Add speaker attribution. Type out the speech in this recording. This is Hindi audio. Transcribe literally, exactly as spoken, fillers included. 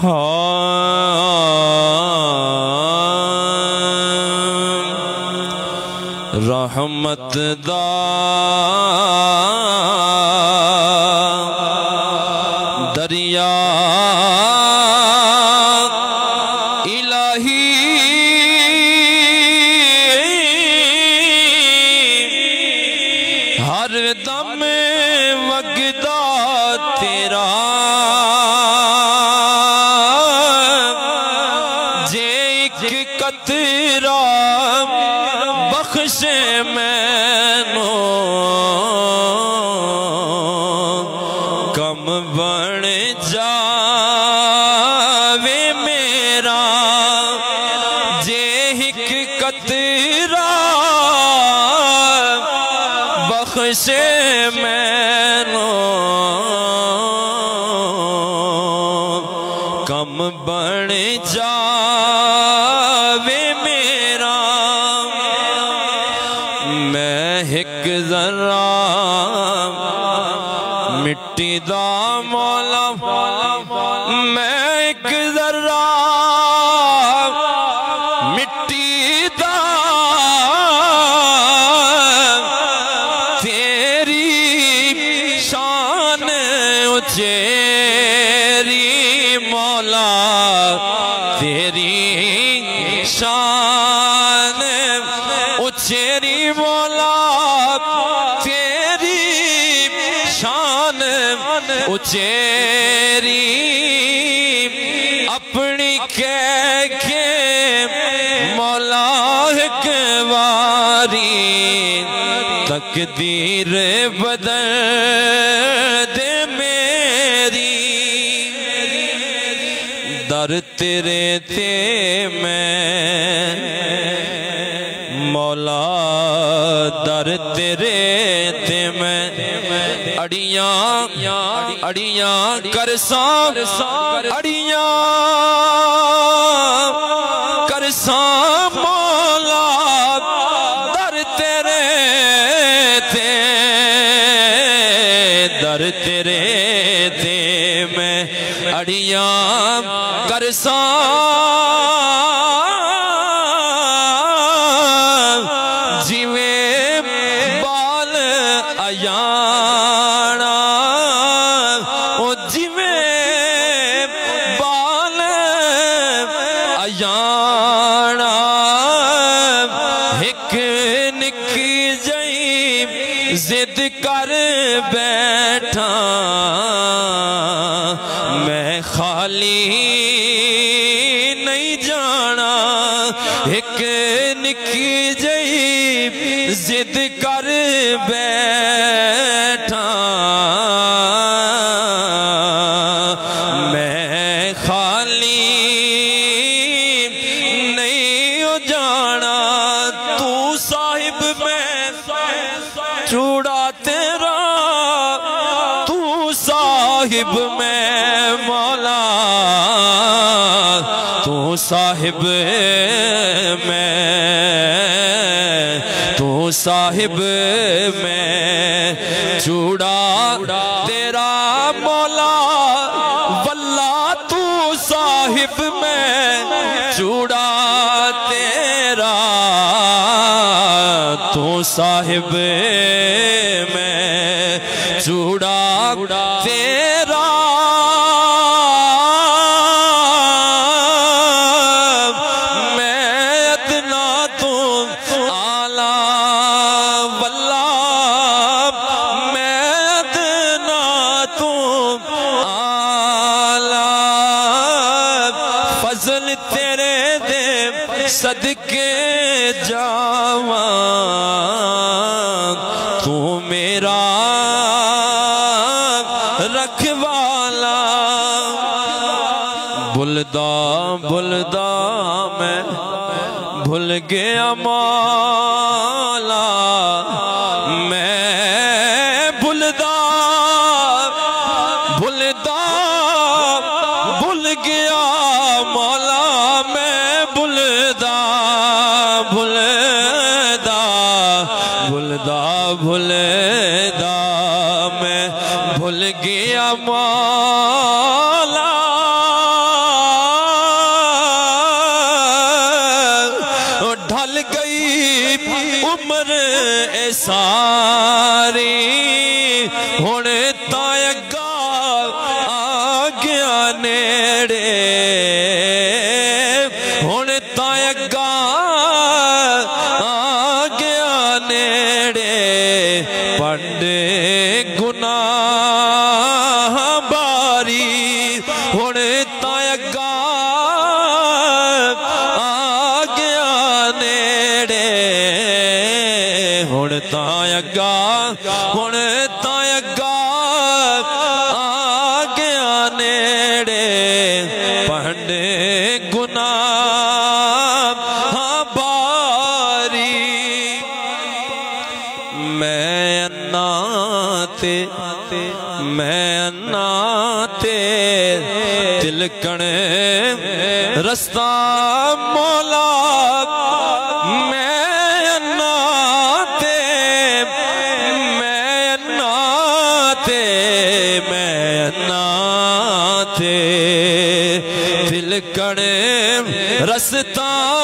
Speaker 1: रहमत दा दरिया इलाही हर दम वगदा तेरा जे एक कतरा बख्शे मैनो कम बन जावे मेरा जे एक कतरा बख्शे मैनो कम बन जावे मेरा मैं एक जरा मिट्टी दा मौला मैं एक जरा मिट्टी दा तेरी शान उचेरी मौला तेरी शान उचेरी मौला तेरी शान उचेरी अपनी कह के मौला एक वारी तकदीर बदल दे मेरी दर तेरे ते मैं मौला दर तेरे ते मैं अड़ियां अड़ियां करसा अड़ियां करसा मौला दर तेरे ते दर तेरे ते मैं अड़ियां करसा अयाना ओ जिवे बाल अयाना एक निकी जई जिद कर बैठा मैं खाली नहीं जाना एक निकी जई जिद कर बैठा मैं खाली नहीं हो जाना तू साहिब मैं चूड़ा तेरा तू साहिब मैं मौला तू साहिब मैं तू साहिब मैं चूड़ा तेरा मौला वल्ला तू साहिब मैं चूड़ा तेरा तू साहिब मैं चूड़ा तेरा फजल तेरे दे सदके जावा तू मेरा रखवाला भुलदा भुलदा मैं भूल गया मौला मैं भुलदा भुलदा भूल गया मौला मैं भुलदा भुलदा भुलदा भुलदा मैं भूल गया मौला उम्र ए सारी हुण तायगा आ गया नेड़े हुण तायगा आ गया नेड़े पंडे गुनाह बारी हुण तायगा आ गया नेड़े हुण तायगा हुण तायगा आ गया नेड़े पंडे गुनाह बारी मैं अन्ना ते मैं अन्ना ते तिलकने रस्ता मौला मैं अन्ना ते मैं अन्ना ते मैं अन्ना ते तिलकने रस्ता